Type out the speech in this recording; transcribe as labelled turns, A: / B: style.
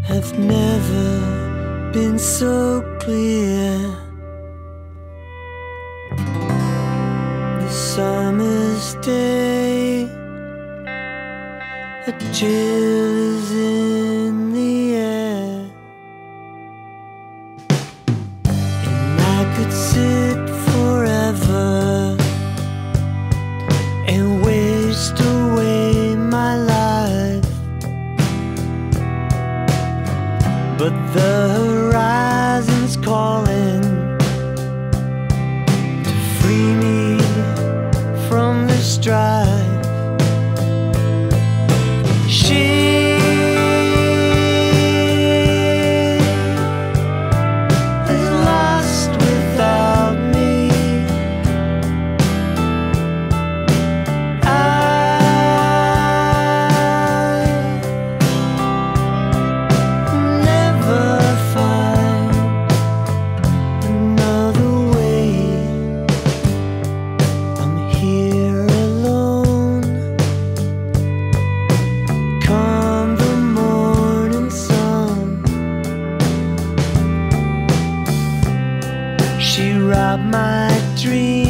A: have never been so clear. The summer's day, a chill is in the air, and I could sit forever and waste away my life, but the horizon's calling to free me from the strife. She is lost without me. Never find another way. I'm here alone. Come the morning sun, she robbed my dreams.